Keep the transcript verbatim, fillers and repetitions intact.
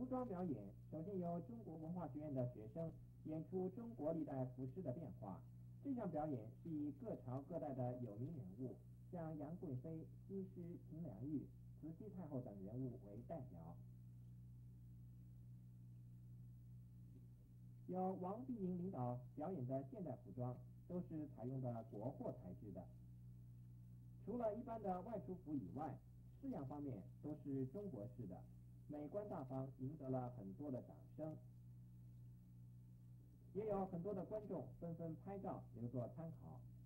装表演首先由中国文化学院的学生演出中国历代服饰的变化。这项表演是以各朝各代的有名人物，像杨贵妃、西施、秦良玉、慈禧太后等人物为代表。由王碧莹领导表演的现代服装都是采用的国货材质的。除了一般的外出服以外，式样方面都是中国式的，美观大方，赢得了很多的掌声。也有很多的观众纷纷拍照留作参考。